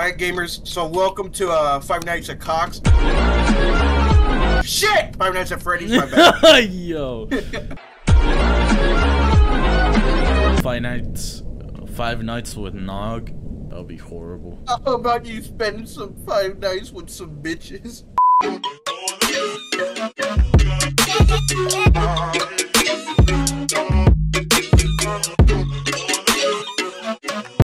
Alright, gamers, so welcome to Five Nights at Cox. Shit! Five Nights at Freddy's, my bad. Yo. Five Nights with Nog? That would be horrible. How about you spend some 5 nights with some bitches?